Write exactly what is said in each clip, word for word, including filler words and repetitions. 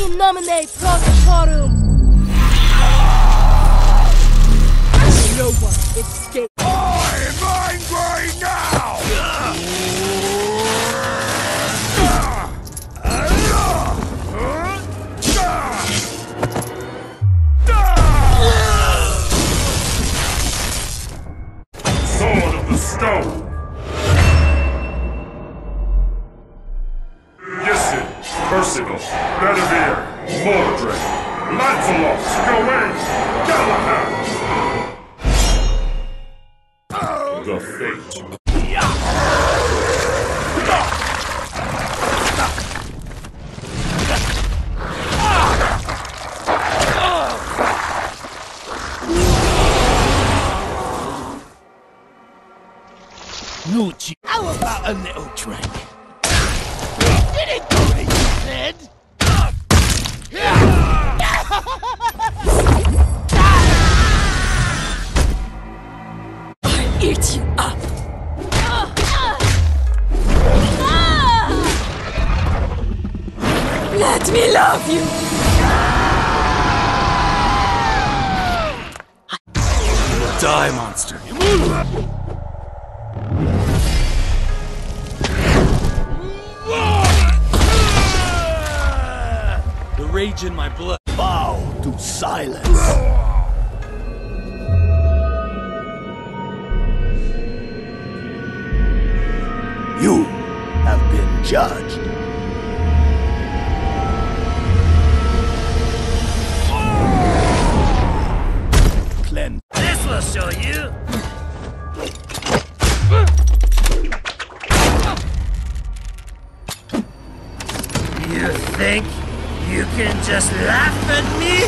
In nomine Protocorum! No one escapes. I'm angry now! Sword of the Stone! Gissin, Percival, Bedivere, Mordred, Lancelot, Gawain, Galahad! The fate. Nucci, how about a little drink? Did it do what you said? I'll eat you up! Let me love you! Die, monster. The rage in my blood. Bow to silence. You have been judged. Cleanse. This will show you. You think you can just laugh at me?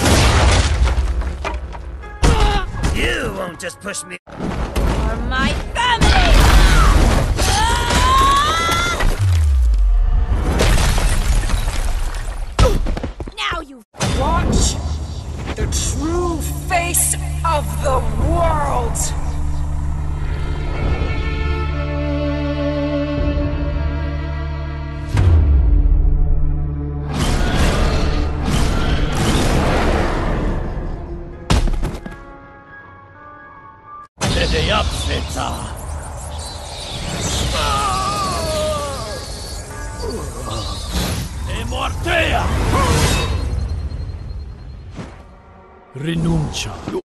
You won't just push me. For my family! Now you watch the true face of the world! Steady up, Feta. E mortea! Rinuncia.